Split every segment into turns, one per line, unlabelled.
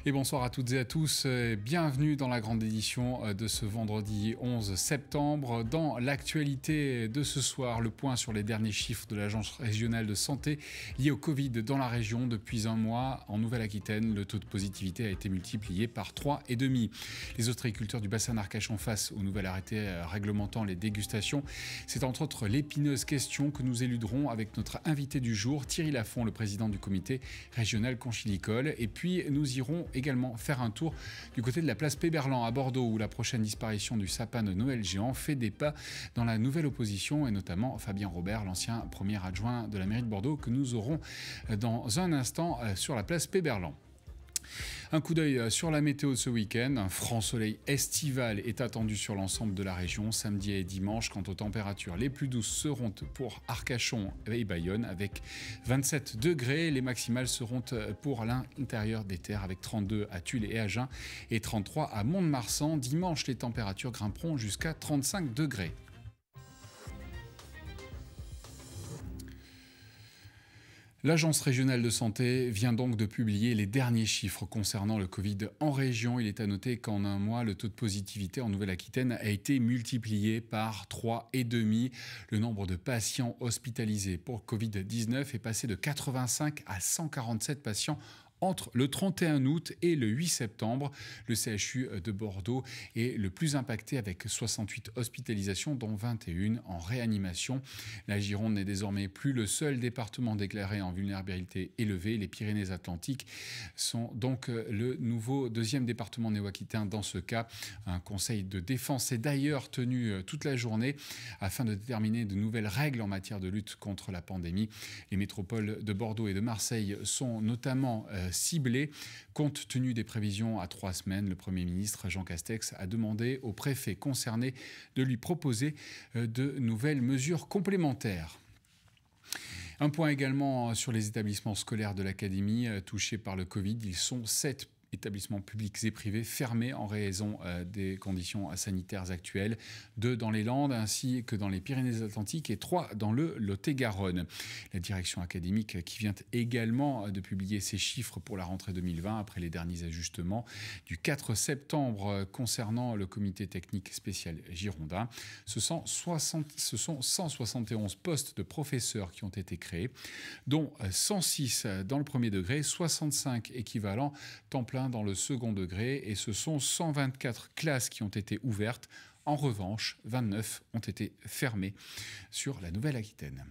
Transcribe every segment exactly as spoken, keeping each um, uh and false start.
Et bonsoir à toutes et à tous, bienvenue dans la grande édition de ce vendredi onze septembre. Dans l'actualité de ce soir, le point sur les derniers chiffres de l'Agence régionale de santé liés au Covid dans la région. Depuis un mois, en Nouvelle-Aquitaine, le taux de positivité a été multiplié par trois virgule cinq. Les ostréiculteurs du bassin d'Arcachon face au nouvel arrêté réglementant les dégustations. C'est entre autres l'épineuse question que nous éluderons avec notre invité du jour, Thierry Lafont, le président du comité régional conchylicole. Et puis nous irons également faire un tour du côté de la place Péberlan à Bordeaux, où la prochaine disparition du sapin de Noël géant fait des pas dans la nouvelle opposition, et notamment Fabien Robert, l'ancien premier adjoint de la mairie de Bordeaux, que nous aurons dans un instant sur la place Péberlan. Un coup d'œil sur la météo de ce week-end. Un franc soleil estival est attendu sur l'ensemble de la région samedi et dimanche. Quant aux températures, les plus douces seront pour Arcachon et Bayonne avec vingt-sept degrés. Les maximales seront pour l'intérieur des terres avec trente-deux à Tulle et Agen et trente-trois à Mont-de-Marsan. Dimanche, les températures grimperont jusqu'à trente-cinq degrés. L'Agence régionale de santé vient donc de publier les derniers chiffres concernant le Covid en région. Il est à noter qu'en un mois, le taux de positivité en Nouvelle-Aquitaine a été multiplié par trois virgule cinq. Le nombre de patients hospitalisés pour Covid dix-neuf est passé de quatre-vingt-cinq à cent quarante-sept patients entre le trente et un août et le huit septembre. Le C H U de Bordeaux est le plus impacté avec soixante-huit hospitalisations, dont vingt et une en réanimation. La Gironde n'est désormais plus le seul département déclaré en vulnérabilité élevée. Les Pyrénées-Atlantiques sont donc le nouveau deuxième département néo-aquitain dans ce cas. Un conseil de défense est d'ailleurs tenu toute la journée afin de déterminer de nouvelles règles en matière de lutte contre la pandémie. Les métropoles de Bordeaux et de Marseille sont notamment euh, ciblés. Compte tenu des prévisions à trois semaines, le Premier ministre Jean Castex a demandé aux préfets concernés de lui proposer de nouvelles mesures complémentaires. Un point également sur les établissements scolaires de l'Académie touchés par le Covid. Ils sont sept établissements publics et privés fermés en raison euh, des conditions sanitaires actuelles, deux dans les Landes ainsi que dans les Pyrénées-Atlantiques et trois dans le Lot-et-Garonne. La direction académique qui vient également de publier ses chiffres pour la rentrée deux mille vingt après les derniers ajustements du quatre septembre concernant le comité technique spécial girondin. Ce sont, soixante, ce sont cent soixante et onze postes de professeurs qui ont été créés, dont cent six dans le premier degré, soixante-cinq équivalents temps plein dans le second degré, et ce sont cent vingt-quatre classes qui ont été ouvertes. En revanche, vingt-neuf ont été fermées sur la Nouvelle-Aquitaine.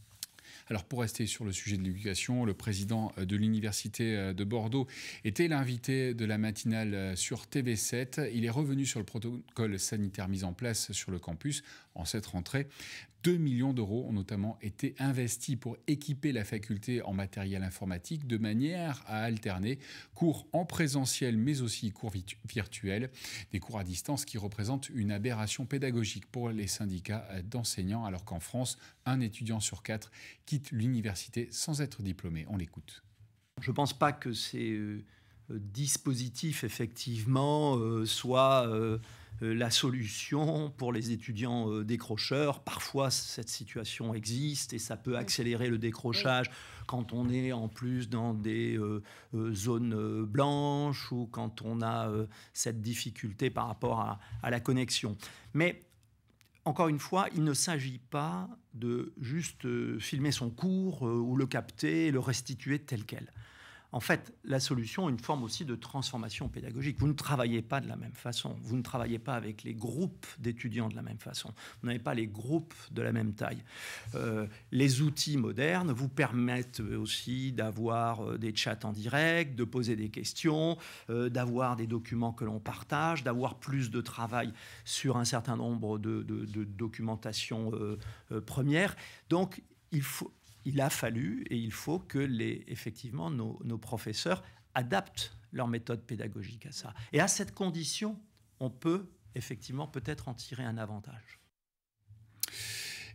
Alors pour rester sur le sujet de l'éducation, le président de l'Université de Bordeaux était l'invité de la matinale sur T V sept. Il est revenu sur le protocole sanitaire mis en place sur le campus en cette rentrée. deux millions d'euros ont notamment été investis pour équiper la faculté en matériel informatique de manière à alterner cours en présentiel mais aussi cours virtuels. Des cours à distance qui représentent une aberration pédagogique pour les syndicats d'enseignants, alors qu'en France, un étudiant sur quatre quitte l'université sans être diplômé. On l'écoute.
Je ne pense pas que ces euh, dispositifs, effectivement, euh, soient euh, la solution pour les étudiants euh, décrocheurs. Parfois, cette situation existe et ça peut accélérer le décrochage quand on est en plus dans des euh, euh, zones euh, blanches ou quand on a euh, cette difficulté par rapport à, à la connexion. Mais encore une fois, il ne s'agit pas de juste euh, filmer son cours euh, ou le capter et le restituer tel quel. En fait, la solution est une forme aussi de transformation pédagogique. Vous ne travaillez pas de la même façon. Vous ne travaillez pas avec les groupes d'étudiants de la même façon. Vous n'avez pas les groupes de la même taille. Euh, les outils modernes vous permettent aussi d'avoir des chats en direct, de poser des questions, euh, d'avoir des documents que l'on partage, d'avoir plus de travail sur un certain nombre de, de, de documentations euh, euh, premières. Donc, il faut... Il a fallu et il faut que les, effectivement nos, nos professeurs adaptent leur méthode pédagogique à ça. Et à cette condition, on peut effectivement peut-être en tirer un avantage.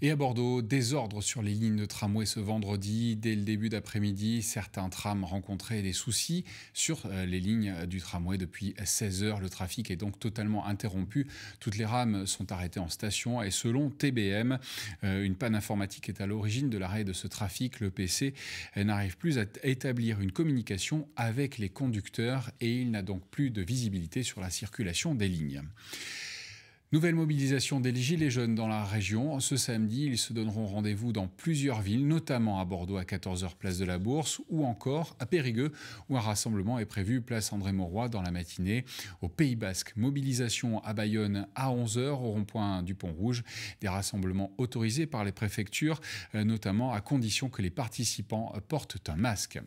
Et à Bordeaux, désordre sur les lignes de tramway ce vendredi. Dès le début d'après-midi, certains trams rencontraient des soucis sur les lignes du tramway depuis seize heures. Le trafic est donc totalement interrompu. Toutes les rames sont arrêtées en station et selon T B M, une panne informatique est à l'origine de l'arrêt de ce trafic. Le P C n'arrive plus à établir une communication avec les conducteurs et il n'a donc plus de visibilité sur la circulation des lignes. Nouvelle mobilisation des Gilets jaunes dans la région. Ce samedi, ils se donneront rendez-vous dans plusieurs villes, notamment à Bordeaux à quatorze heures place de la Bourse ou encore à Périgueux où un rassemblement est prévu place André-Mauroy dans la matinée. Au Pays Basque, mobilisation à Bayonne à onze heures au rond-point du Pont-Rouge. Des rassemblements autorisés par les préfectures, notamment à condition que les participants portent un masque.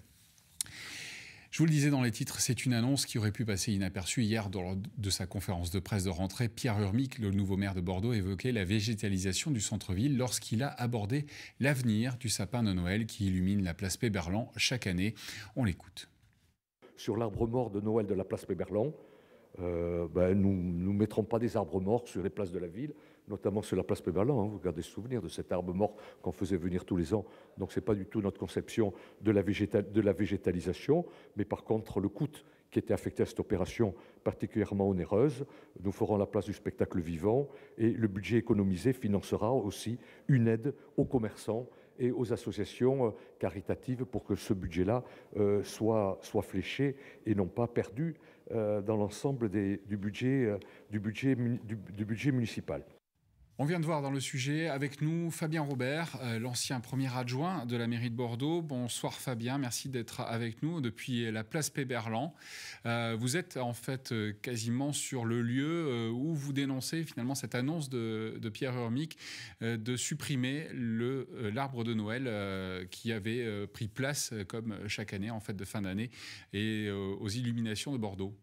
Je vous le disais dans les titres, c'est une annonce qui aurait pu passer inaperçue. Hier, lors de sa conférence de presse de rentrée, Pierre Urmic, le nouveau maire de Bordeaux, évoquait la végétalisation du centre-ville lorsqu'il a abordé l'avenir du sapin de Noël qui illumine la place Péberlan chaque année. On l'écoute.
Sur l'arbre mort de Noël de la place Péberlan, euh, ben, nous ne mettrons pas des arbres morts sur les places de la ville, notamment sur la place Péberlan. Hein. Vous gardez souvenir de cet arbre mort qu'on faisait venir tous les ans. Donc ce n'est pas du tout notre conception de la, végétal, de la végétalisation, mais par contre le coût qui était affecté à cette opération particulièrement onéreuse. Nous ferons la place du spectacle vivant et le budget économisé financera aussi une aide aux commerçants et aux associations caritatives pour que ce budget-là euh, soit, soit fléché et non pas perdu euh, dans l'ensemble du budget, euh, du, budget, du, du budget municipal.
On vient de voir dans le sujet avec nous Fabien Robert, euh, l'ancien premier adjoint de la mairie de Bordeaux. Bonsoir Fabien, merci d'être avec nous depuis la place Péberlan. Euh, vous êtes en fait euh, quasiment sur le lieu euh, où vous dénoncez finalement cette annonce de, de Pierre Urmic euh, de supprimer le, euh, l'arbre de Noël euh, qui avait euh, pris place euh, comme chaque année en fait de fin d'année et euh, aux illuminations de Bordeaux.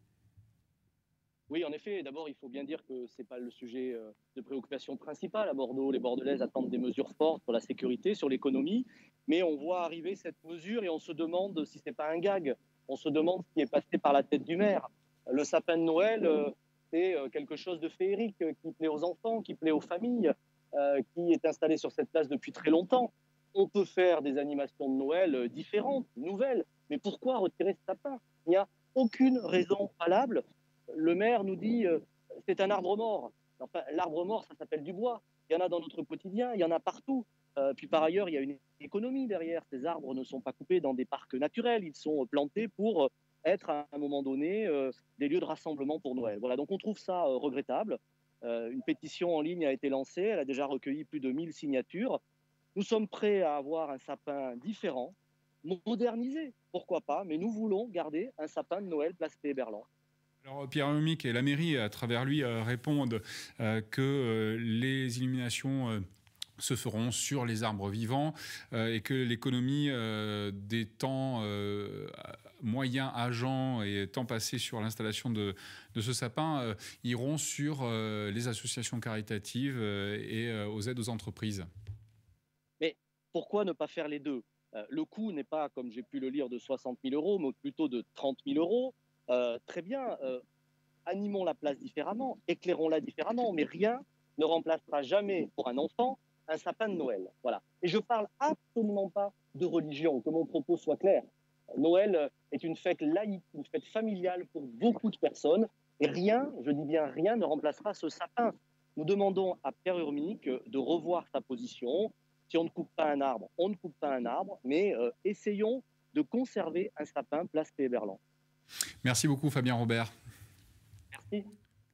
Oui, en effet. D'abord, il faut bien dire que ce n'est pas le sujet de préoccupation principal à Bordeaux. Les Bordelaises attendent des mesures fortes sur la sécurité, sur l'économie. Mais on voit arriver cette mesure et on se demande si ce n'est pas un gag. On se demande ce qui est passé par la tête du maire. Le sapin de Noël, c'est quelque chose de féerique qui plaît aux enfants, qui plaît aux familles, qui est installé sur cette place depuis très longtemps. On peut faire des animations de Noël différentes, nouvelles. Mais pourquoi retirer ce sapin? Il n'y a aucune raison valable. Le maire nous dit euh, c'est un arbre mort. Enfin, l'arbre mort, ça s'appelle du bois. Il y en a dans notre quotidien, il y en a partout. Euh, puis par ailleurs, il y a une économie derrière. Ces arbres ne sont pas coupés dans des parcs naturels. Ils sont plantés pour être à un moment donné euh, des lieux de rassemblement pour Noël. Voilà, donc on trouve ça euh, regrettable. Euh, une pétition en ligne a été lancée. Elle a déjà recueilli plus de mille signatures. Nous sommes prêts à avoir un sapin différent, modernisé, pourquoi pas, mais nous voulons garder un sapin de Noël place Péberlan.
Alors Pierre Urmic et la mairie, à travers lui, euh, répondent euh, que euh, les illuminations euh, se feront sur les arbres vivants euh, et que l'économie euh, des temps euh, moyens agents et temps passés sur l'installation de, de ce sapin euh, iront sur euh, les associations caritatives euh, et euh, aux aides aux entreprises.
Mais pourquoi ne pas faire les deux? euh, Le coût n'est pas, comme j'ai pu le lire, de soixante mille euros, mais plutôt de trente mille euros. Euh, très bien, euh, animons la place différemment, éclairons-la différemment, mais rien ne remplacera jamais pour un enfant un sapin de Noël. Voilà. Et je ne parle absolument pas de religion, que mon propos soit clair. Noël est une fête laïque, une fête familiale pour beaucoup de personnes, et rien, je dis bien rien, ne remplacera ce sapin. Nous demandons à Pierre Urmic de revoir sa position. Si on ne coupe pas un arbre, on ne coupe pas un arbre, mais euh, essayons de conserver un sapin place Péberlan.
Merci beaucoup Fabien Robert.
Merci.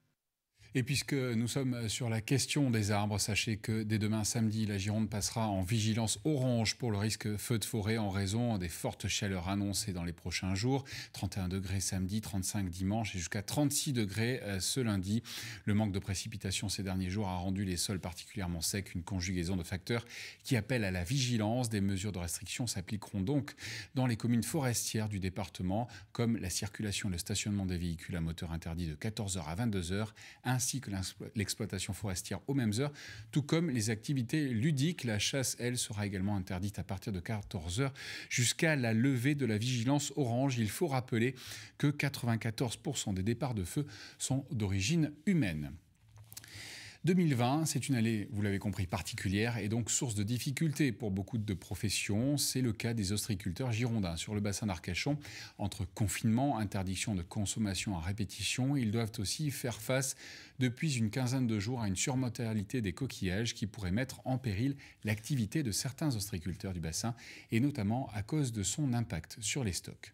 Et puisque nous sommes sur la question des arbres, sachez que dès demain samedi, la Gironde passera en vigilance orange pour le risque feu de forêt en raison des fortes chaleurs annoncées dans les prochains jours. trente et un degrés samedi, trente-cinq dimanche et jusqu'à trente-six degrés ce lundi. Le manque de précipitations ces derniers jours a rendu les sols particulièrement secs, une conjugaison de facteurs qui appelle à la vigilance. Des mesures de restriction s'appliqueront donc dans les communes forestières du département, comme la circulation et le stationnement des véhicules à moteur interdit de quatorze heures à vingt-deux heures, ainsi que l'exploitation forestière aux mêmes heures, tout comme les activités ludiques. La chasse, elle, sera également interdite à partir de quatorze heures jusqu'à la levée de la vigilance orange. Il faut rappeler que quatre-vingt-quatorze pour cent des départs de feu sont d'origine humaine. deux mille vingt, c'est une année, vous l'avez compris, particulière et donc source de difficultés pour beaucoup de professions. C'est le cas des ostréiculteurs girondins sur le bassin d'Arcachon. Entre confinement, interdiction de consommation à répétition, ils doivent aussi faire face depuis une quinzaine de jours à une surmortalité des coquillages qui pourrait mettre en péril l'activité de certains ostréiculteurs du bassin et notamment à cause de son impact sur les stocks.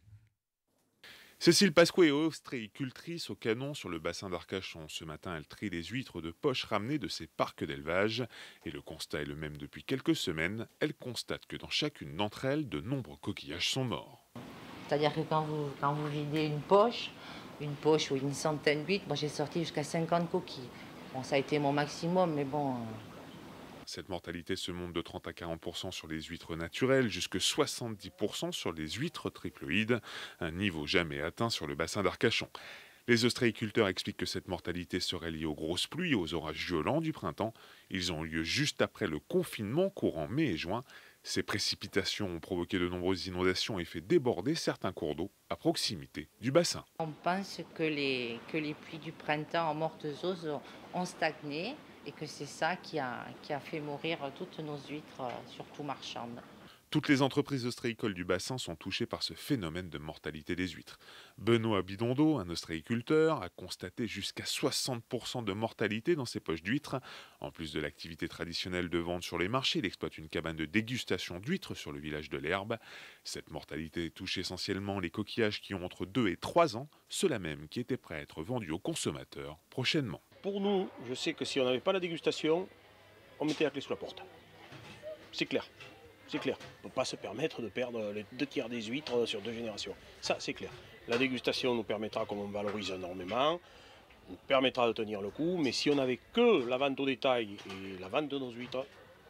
Cécile Pasquet est ostréicultrice au canon sur le bassin d'Arcachon. Ce matin, elle trie les huîtres de poche ramenées de ses parcs d'élevage. Et le constat est le même depuis quelques semaines. Elle constate que dans chacune d'entre elles, de nombreux coquillages sont morts.
C'est-à-dire que quand vous, quand vous videz une poche, une poche ou une centaine d'huîtres, moi j'ai sorti jusqu'à cinquante coquilles. Bon, ça a été mon maximum, mais bon...
Cette mortalité se monte de trente à quarante pour cent sur les huîtres naturelles, jusque soixante-dix pour cent sur les huîtres triploïdes, un niveau jamais atteint sur le bassin d'Arcachon. Les ostréiculteurs expliquent que cette mortalité serait liée aux grosses pluies et aux orages violents du printemps. Ils ont eu lieu juste après le confinement courant mai et juin. Ces précipitations ont provoqué de nombreuses inondations et fait déborder certains cours d'eau à proximité du bassin.
On pense que les, que les pluies du printemps en mortes eaux ont stagné et que c'est ça qui a, qui a fait mourir toutes nos huîtres, surtout marchandes.
Toutes les entreprises ostréicoles du bassin sont touchées par ce phénomène de mortalité des huîtres. Benoît Bidondo, un ostréiculteur, a constaté jusqu'à soixante pour cent de mortalité dans ses poches d'huîtres. En plus de l'activité traditionnelle de vente sur les marchés, il exploite une cabane de dégustation d'huîtres sur le village de l'Herbe. Cette mortalité touche essentiellement les coquillages qui ont entre deux et trois ans, ceux-là même qui étaient prêts à être vendus aux consommateurs prochainement.
Pour nous, je sais que si on n'avait pas la dégustation, on mettait la clé sous la porte. C'est clair. C'est clair. On ne peut pas se permettre de perdre les deux tiers des huîtres sur deux générations. Ça, c'est clair. La dégustation nous permettra, comme on valorise énormément, nous permettra de tenir le coup. Mais si on n'avait que la vente au détail et la vente de nos huîtres,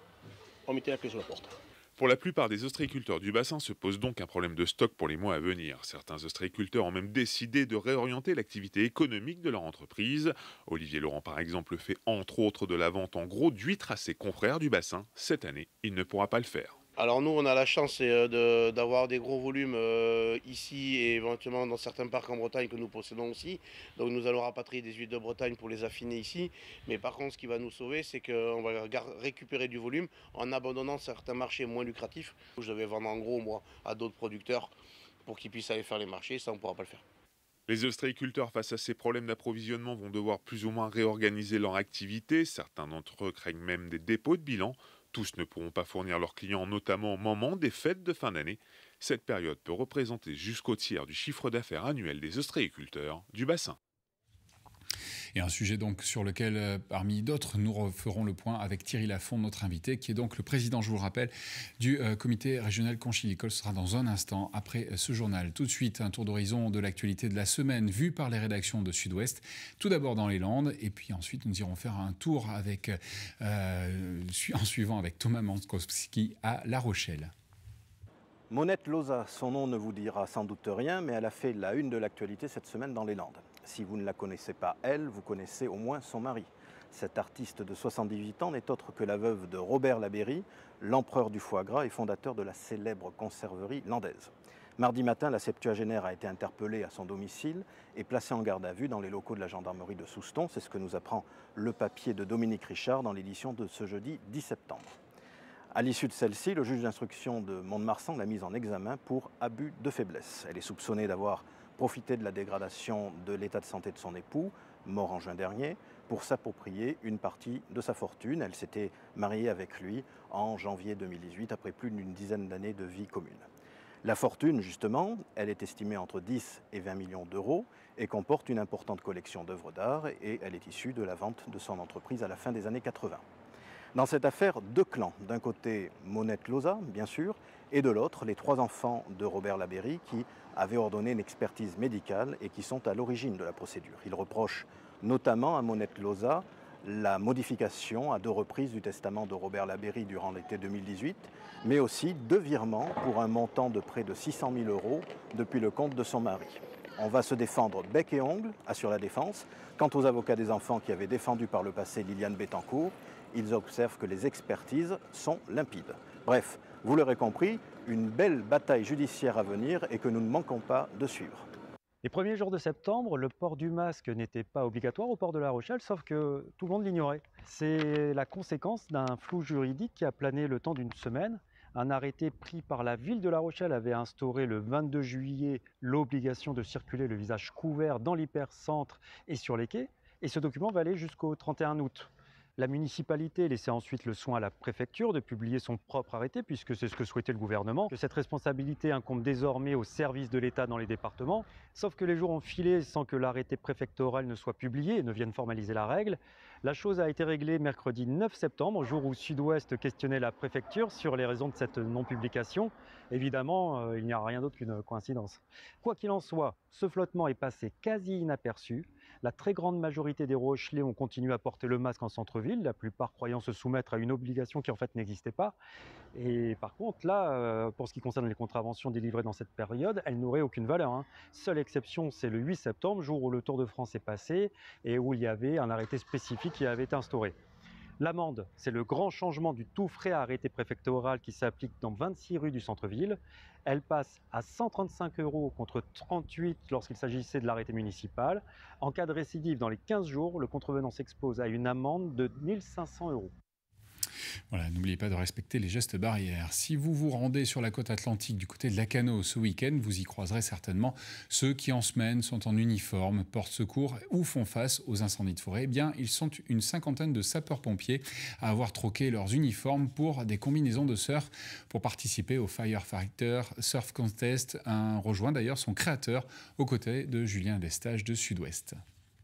on mettait la clé sous la porte.
Pour la plupart des ostréiculteurs du bassin se pose donc un problème de stock pour les mois à venir. Certains ostréiculteurs ont même décidé de réorienter l'activité économique de leur entreprise. Olivier Laurent, par exemple, fait entre autres de la vente en gros d'huîtres à ses confrères du bassin. Cette année, il ne pourra pas le faire.
Alors nous, on a la chance de, d'avoir des gros volumes euh, ici et éventuellement dans certains parcs en Bretagne que nous possédons aussi. Donc nous allons rapatrier des huîtres de Bretagne pour les affiner ici. Mais par contre, ce qui va nous sauver, c'est qu'on va récupérer du volume en abandonnant certains marchés moins lucratifs. Je devais vendre en gros, moi, à d'autres producteurs pour qu'ils puissent aller faire les marchés. Ça, on ne pourra pas le faire.
Les ostréiculteurs, face à ces problèmes d'approvisionnement, vont devoir plus ou moins réorganiser leur activité. Certains d'entre eux craignent même des dépôts de bilan. Tous ne pourront pas fournir leurs clients, notamment au moment des fêtes de fin d'année. Cette période peut représenter jusqu'au tiers du chiffre d'affaires annuel des ostréiculteurs du bassin.
Et un sujet donc sur lequel, euh, parmi d'autres, nous referons le point avec Thierry Lafond, notre invité, qui est donc le président, je vous le rappelle, du euh, comité régional conchylicole. Ce sera dans un instant après euh, ce journal. Tout de suite, un tour d'horizon de l'actualité de la semaine vue par les rédactions de Sud-Ouest. Tout d'abord dans les Landes, et puis ensuite nous irons faire un tour avec, euh, en suivant avec Thomas Mankowski à La Rochelle.
Monette Loza, son nom ne vous dira sans doute rien, mais elle a fait la une de l'actualité cette semaine dans les Landes. Si vous ne la connaissez pas, elle, vous connaissez au moins son mari. Cette artiste de soixante-dix-huit ans n'est autre que la veuve de Robert Labéry, l'empereur du foie gras et fondateur de la célèbre conserverie landaise. Mardi matin, la septuagénaire a été interpellée à son domicile et placée en garde à vue dans les locaux de la gendarmerie de Souston. C'est ce que nous apprend le papier de Dominique Richard dans l'édition de ce jeudi dix septembre. À l'issue de celle-ci, le juge d'instruction de Mont-de-Marsan l'a mise en examen pour abus de faiblesse. Elle est soupçonnée d'avoir profité de la dégradation de l'état de santé de son époux, mort en juin dernier, pour s'approprier une partie de sa fortune. Elle s'était mariée avec lui en janvier deux mille dix-huit, après plus d'une dizaine d'années de vie commune. La fortune, justement, elle est estimée entre dix et vingt millions d'euros et comporte une importante collection d'œuvres d'art et elle est issue de la vente de son entreprise à la fin des années quatre-vingt. Dans cette affaire, deux clans. D'un côté, Monette Loza, bien sûr, et de l'autre, les trois enfants de Robert Labéry qui avaient ordonné une expertise médicale et qui sont à l'origine de la procédure. Ils reprochent notamment à Monette Loza la modification à deux reprises du testament de Robert Labéry durant l'été deux mille dix-huit, mais aussi deux virements pour un montant de près de six cent mille euros depuis le compte de son mari. On va se défendre bec et ongle, assure la défense. Quant aux avocats des enfants qui avaient défendu par le passé Liliane Bettencourt, ils observent que les expertises sont limpides. Bref, vous l'aurez compris, une belle bataille judiciaire à venir et que nous ne manquons pas de suivre.
Les premiers jours de septembre, le port du masque n'était pas obligatoire au port de La Rochelle, sauf que tout le monde l'ignorait. C'est la conséquence d'un flou juridique qui a plané le temps d'une semaine. Un arrêté pris par la ville de La Rochelle avait instauré le vingt-deux juillet l'obligation de circuler le visage couvert dans l'hypercentre et sur les quais. Et ce document va aller jusqu'au trente et un août. La municipalité laissait ensuite le soin à la préfecture de publier son propre arrêté, puisque c'est ce que souhaitait le gouvernement, que cette responsabilité incombe désormais aux services de l'État dans les départements. Sauf que les jours ont filé sans que l'arrêté préfectoral ne soit publié et ne vienne formaliser la règle. La chose a été réglée mercredi neuf septembre, jour où Sud-Ouest questionnait la préfecture sur les raisons de cette non-publication. Évidemment, euh, il n'y a rien d'autre qu'une coïncidence. Quoi qu'il en soit, ce flottement est passé quasi inaperçu. La très grande majorité des Rochelais ont continué à porter le masque en centre-ville, la plupart croyant se soumettre à une obligation qui en fait n'existait pas. Et par contre, là, euh, pour ce qui concerne les contraventions délivrées dans cette période, elles n'auraient aucune valeur, hein. Seule exception, c'est le huit septembre, jour où le Tour de France est passé et où il y avait un arrêté spécifique qui avait été instauré. L'amende, c'est le grand changement du tout frais arrêté préfectoral qui s'applique dans vingt-six rues du centre-ville. Elle passe à cent trente-cinq euros contre trente-huit lorsqu'il s'agissait de l'arrêté municipal. En cas de récidive dans les quinze jours, le contrevenant s'expose à une amende de mille cinq cents euros.
Voilà, n'oubliez pas de respecter les gestes barrières. Si vous vous rendez sur la côte atlantique du côté de Lacanau ce week-end, vous y croiserez certainement ceux qui en semaine sont en uniforme, portent secours ou font face aux incendies de forêt. Eh bien, ils sont une cinquantaine de sapeurs-pompiers à avoir troqué leurs uniformes pour des combinaisons de surf pour participer au Firefighter Surf Contest. Un rejoint d'ailleurs son créateur aux côtés de Julien Lestage de Sud-Ouest.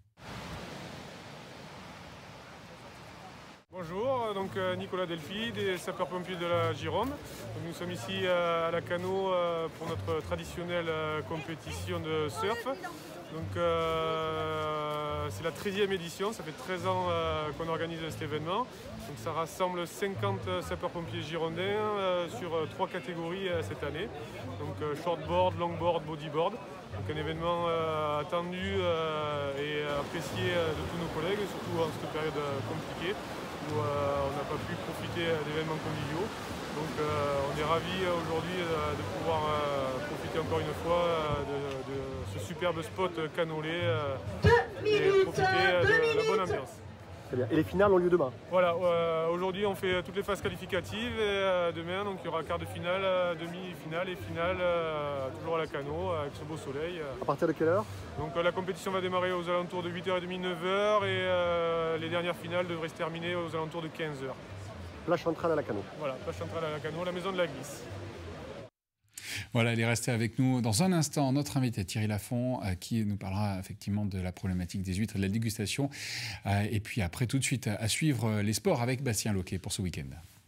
Bonjour, donc Nicolas Delphi, des sapeurs-pompiers de la Gironde. Donc nous sommes ici à Lacanau pour notre traditionnelle compétition de surf. Donc euh, c'est la treizième édition, ça fait treize ans euh, qu'on organise cet événement. Donc ça rassemble cinquante sapeurs-pompiers girondins euh, sur euh, trois catégories euh, cette année. Donc euh, shortboard, longboard, bodyboard. Donc un événement euh, attendu euh, et apprécié euh, de tous nos collègues, surtout en cette période euh, compliquée, où euh, on n'a pas pu profiter d'événements conviviaux. Donc euh, on est ravis euh, aujourd'hui euh, de pouvoir euh, profiter encore une fois euh, de, de ce superbe spot canolé euh, et profiter euh, de la bonne ambiance.
Très bien. Et les finales ont lieu demain?
Voilà, euh, aujourd'hui on fait toutes les phases qualificatives et euh, demain donc, il y aura quart de finale, euh, demi-finale et finale, euh, toujours à Lacanau avec ce beau soleil.
À partir de quelle heure?
Donc euh, la compétition va démarrer aux alentours de huit heures trente, neuf heures et euh, les dernières finales devraient se terminer aux alentours de quinze heures.
Plage centrale à Lacanau.
Voilà, plage centrale à Lacanau, la maison de la glisse.
Voilà, elle est restée avec nous dans un instant. Notre invité Thierry Lafont, euh, qui nous parlera effectivement de la problématique des huîtres et de la dégustation. Euh, et puis après, tout de suite, à suivre les sports avec Bastien Loquet pour ce week-end.